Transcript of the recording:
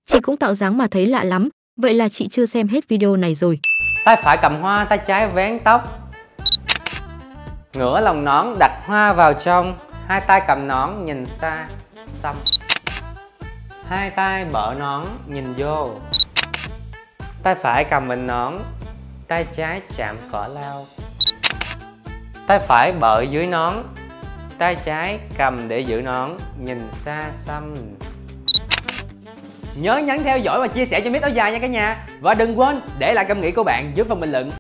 Chị cũng tạo dáng mà thấy lạ lắm, vậy là chị chưa xem hết video này rồi. Tay phải cầm hoa, tay trái vén tóc. Ngửa lòng nón đặt hoa vào trong, hai tay cầm nón nhìn xa, xong. Hai tay bợ nón nhìn vô. Tay phải cầm mình nón, tay trái chạm cỏ lau. Tay phải bợ dưới nón, tay trái cầm để giữ nón, nhìn xa xăm. Nhớ nhấn theo dõi và chia sẻ cho Mít Áo Dài nha cả nhà. Và đừng quên để lại cảm nghĩ của bạn dưới phần bình luận.